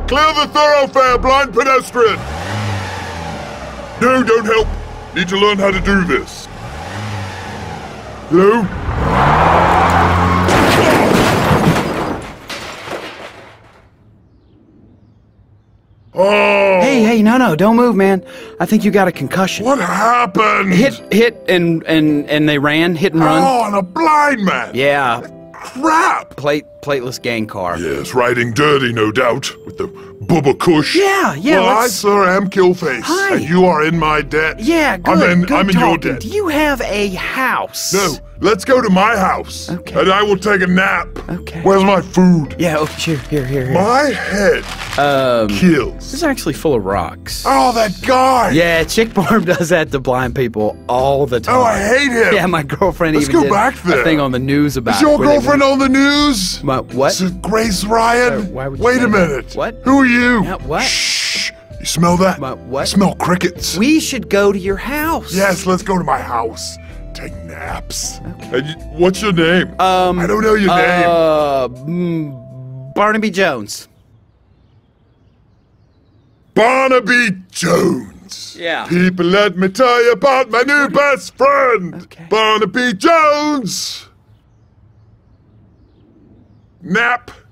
Clear the thoroughfare, blind pedestrian! No, don't help. Need to learn how to do this. Hello? Oh! Hey, no, don't move, man. I think you got a concussion. What happened? Hit, and they ran, hit and run. Oh, and a blind man! Yeah, Crap! plateless gang car. Yes, riding dirty, no doubt, with the Bubba Kush. Yeah, Well, I, let's... sir, am Killface. Hi. And you are in my debt. Yeah, good, I'm in your talking. debt. Do you have a house? No, let's go to my house. Okay. And I will take a nap. Okay. Where's my food? Yeah, oh, here. My head This kills. is actually full of rocks. Oh, that guy! Yeah, Chick Barb does that to blind people all the time. Oh, I hate him! Yeah, my girlfriend Let's even go did back there. a thing on the news about Is your it, where they girlfriend on the news? My, what? Is it Grace Ryan? Why would you Wait say a that? minute. What? Who are you? Yeah, what? Shh. You smell that? What? I smell crickets. We should go to your house. Yes, let's go to my house. Take naps. Okay. What's your name? I don't know your name. Barnaby Jones. Barnaby Jones. Yeah. People, let me tell you about my new best friend. Okay. Barnaby Jones. Nap.